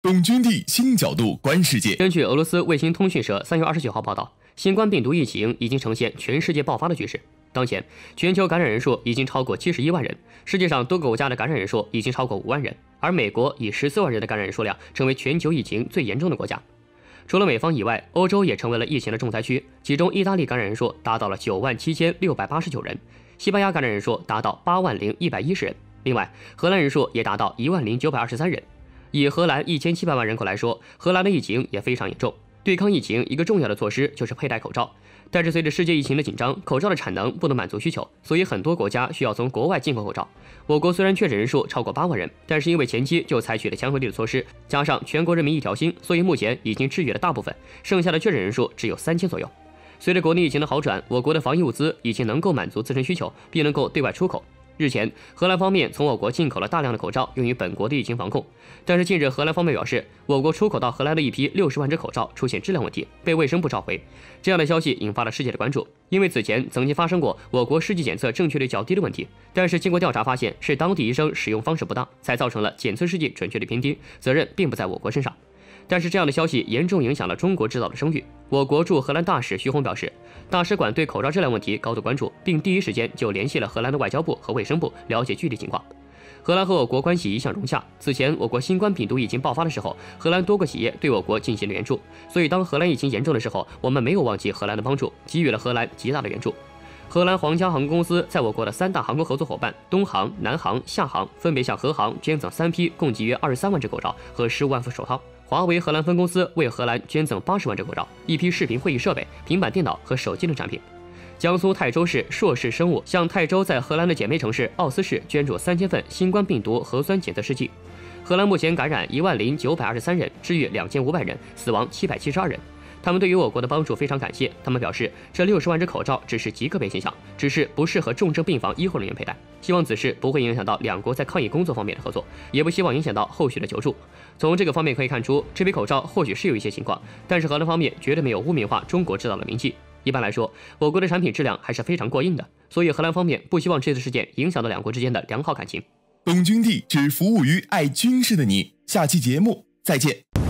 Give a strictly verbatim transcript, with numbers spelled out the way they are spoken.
懂军地新角度观世界。 根据俄罗斯卫星通讯社三月二十九号报道，新冠病毒疫情已经呈现全世界爆发的趋势。当前，全球感染人数已经超过七十一万人，世界上多个国家的感染人数已经超过五万人，而美国以十四万人的感染数量成为全球疫情最严重的国家。除了美方以外，欧洲也成为了疫情的重灾区，其中意大利感染人数达到了九万七千六百八十九人，西班牙感染人数达到八万零一百一十人，另外荷兰人数也达到一万零九百二十三人。以荷兰一千七百万人口来说，荷兰的疫情也非常严重。对抗疫情一个重要的措施就是佩戴口罩，但是随着世界疫情的紧张，口罩的产能不能满足需求，所以很多国家需要从国外进口口罩。我国虽然确诊人数超过八万人，但是因为前期就采取了强合力的措施，加上全国人民一条心，所以目前已经治愈了大部分，剩下的确诊人数只有三千左右。随着国内疫情的好转，我国的防疫物资已经能够满足自身需求，并能够对外出口。日前，荷兰方面从我国进口了大量的口罩，用于本国的疫情防控。但是近日，荷兰方面表示，我国出口到荷兰的一批六十万只口罩出现质量问题，被卫生部召回。这样的消息引发了世界的关注，因为此前曾经发生过我国试剂检测正确率较低的问题，但是经过调查发现是当地医生使用方式不当，才造成了检测试剂准确率偏低，责任并不在我国身上。但是这样的消息严重影响了中国制造的声誉。我国驻荷兰大使徐宏表示，大使馆对口罩质量问题高度关注，并第一时间就联系了荷兰的外交部和卫生部，了解具体情况。荷兰和我国关系一向融洽，此前我国新冠病毒疫情爆发的时候，荷兰多个企业对我国进行了援助，所以当荷兰疫情严重的时候，我们没有忘记荷兰的帮助，给予了荷兰极大的援助。荷兰皇家航空公司在我国的三大航空合作伙伴东航、南航、厦航分别向荷航捐赠三批共计约二十三万只口罩和十五万副手套。华为荷兰分公司为荷兰捐赠八十万只口罩、一批视频会议设备、平板电脑和手机等产品。江苏泰州市硕士生物向泰州在荷兰的姐妹城市奥斯市捐助三千份新冠病毒核酸检测试剂。荷兰目前感染一万零九百二十三人，治愈两千五百人，死亡七百七十二人。他们对于我国的帮助非常感谢。他们表示，这六十万只口罩只是极个别现象，只是不适合重症病房医护人员佩戴，希望此事不会影响到两国在抗疫工作方面的合作，也不希望影响到后续的求助。从这个方面可以看出，这批口罩或许是有一些情况，但是荷兰方面绝对没有污名化中国制造的名气。一般来说，我国的产品质量还是非常过硬的，所以荷兰方面不希望这次事件影响到两国之间的良好感情。 懂军地只服务于爱军事的你，下期节目再见。